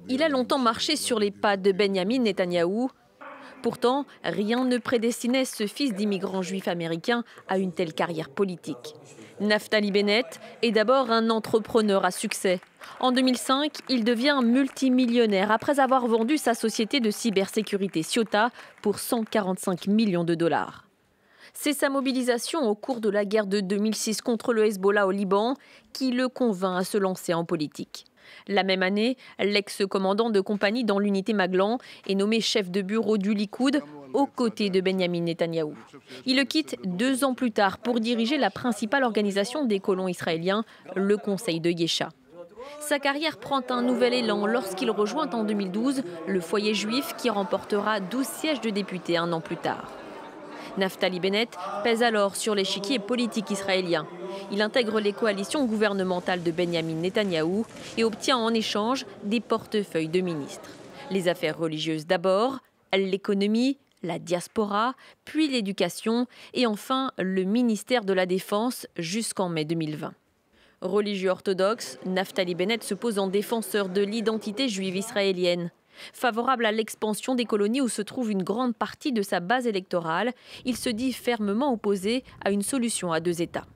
Il a longtemps marché sur les pas de Benyamin Netanyahou. Pourtant, rien ne prédestinait ce fils d'immigrants juifs américains à une telle carrière politique. Naftali Bennett est d'abord un entrepreneur à succès. En 2005, il devient multimillionnaire après avoir vendu sa société de cybersécurité Ciotat pour 145 millions de dollars. C'est sa mobilisation au cours de la guerre de 2006 contre le Hezbollah au Liban qui le convainc à se lancer en politique. La même année, l'ex-commandant de compagnie dans l'unité Maglan est nommé chef de bureau du Likoud aux côtés de Benyamin Netanyahou. Il le quitte 2 ans plus tard pour diriger la principale organisation des colons israéliens, le Conseil de Yesha. Sa carrière prend un nouvel élan lorsqu'il rejoint en 2012 le foyer juif qui remportera 12 sièges de députés 1 an plus tard. Naftali Bennett pèse alors sur l'échiquier politique israélien. Il intègre les coalitions gouvernementales de Benyamin Netanyahou et obtient en échange des portefeuilles de ministres. Les affaires religieuses d'abord, l'économie, la diaspora, puis l'éducation et enfin le ministère de la Défense jusqu'en mai 2020. Religieux orthodoxe, Naftali Bennett se pose en défenseur de l'identité juive israélienne. Favorable à l'expansion des colonies où se trouve une grande partie de sa base électorale, il se dit fermement opposé à une solution à 2 États.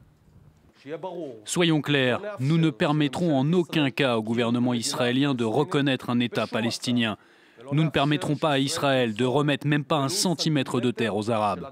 Soyons clairs, nous ne permettrons en aucun cas au gouvernement israélien de reconnaître un État palestinien. Nous ne permettrons pas à Israël de remettre même pas 1 centimètre de terre aux Arabes.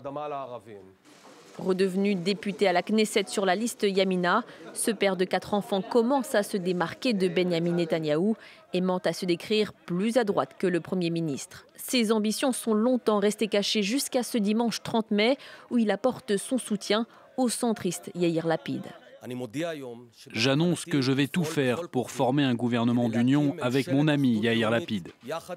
Redevenu député à la Knesset sur la liste Yamina, ce père de 4 enfants commence à se démarquer de Benyamin Netanyahou, aimant à se décrire plus à droite que le Premier ministre. Ses ambitions sont longtemps restées cachées jusqu'à ce dimanche 30 mai où il apporte son soutien au centriste Yair Lapid. J'annonce que je vais tout faire pour former un gouvernement d'union avec mon ami Yair Lapid.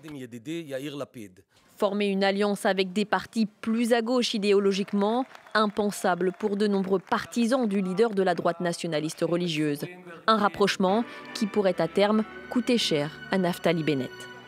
Former une alliance avec des partis plus à gauche idéologiquement, impensable pour de nombreux partisans du leader de la droite nationaliste religieuse. Un rapprochement qui pourrait à terme coûter cher à Naftali Bennett.